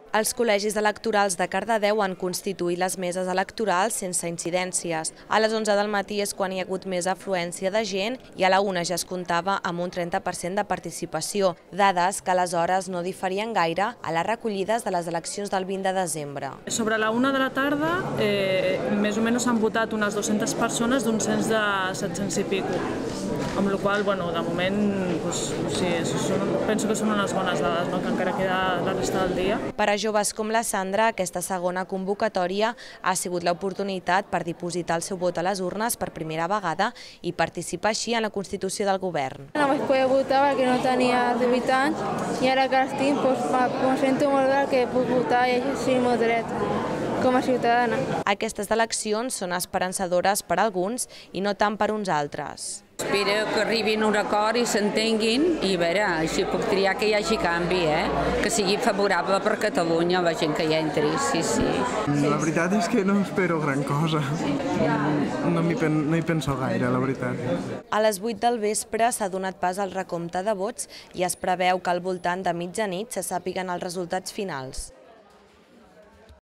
Els col·legis electorals de Cardedeu han constituït les meses electorals sense incidències. A les 11 del matí és quan hi ha hagut més afluència de gent i a la 1 ja es comptava amb un 30% de participació, dades que aleshores no diferien gaire a les recollides de les eleccions del 20 de desembre. Sobre la 1 de la tarda, més o menys s'han votat unes 200 persones d'un cens de 700 i pico. Amb la qual cosa, de moment, penso que són unes bones dades, que encara queda la resta del dia. Per a joves com la Sandra, aquesta segona convocatòria ha sigut l'oportunitat per dipositar el seu vot a les urnes per primera vegada i participar així en la constitució del govern. Només podia votar perquè no tenia 18 anys i ara que els tinc em sento molt bé que puc votar i així el meu dret com a ciutadana. Aquestes eleccions són esperançadores per a alguns i no tant per uns altres. Espero que arribin a un acord i s'entenguin i a veure, així puc triar que hi hagi canvi, que sigui favorable per Catalunya la gent que hi entri, sí. La veritat és que no espero gran cosa, no hi penso gaire, la veritat. A les 8 del vespre s'ha donat pas al recompte de vots i es preveu que al voltant de mitjanit se sàpiguen els resultats finals.